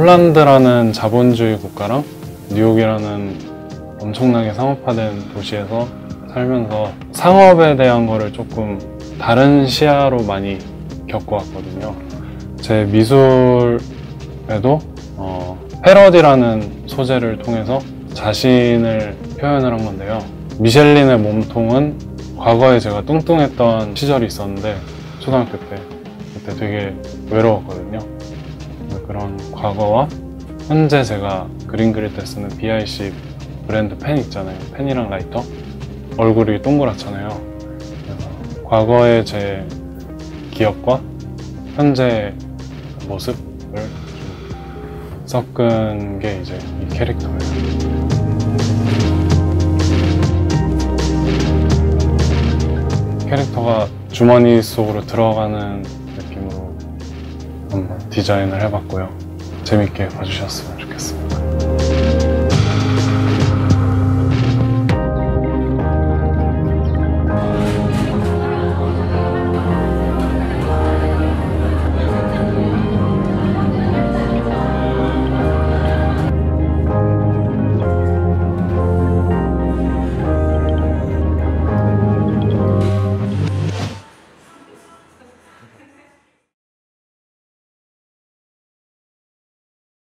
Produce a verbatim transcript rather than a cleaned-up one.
폴란드라는 자본주의 국가랑 뉴욕이라는 엄청나게 상업화된 도시에서 살면서 상업에 대한 거를 조금 다른 시야로 많이 겪어왔거든요. 제 미술에도 어, 패러디라는 소재를 통해서 자신을 표현을 한 건데요. 미셸린의 몸통은 과거에 제가 뚱뚱했던 시절이 있었는데 초등학교 때 그때 되게 외로웠거든요. 그런 과거와 현재 제가 그림 그릴 때 쓰는 비아이씨 브랜드 펜 있잖아요. 펜이랑 라이터. 얼굴이 동그랗잖아요. 그래서 과거의 제 기억과 현재 모습을 좀 섞은 게 이제 이 캐릭터예요. 캐릭터가 주머니 속으로 들어가는 느낌으로 한번 디자인을 해봤고요. 재밌게 봐주셨으면 좋겠습니다.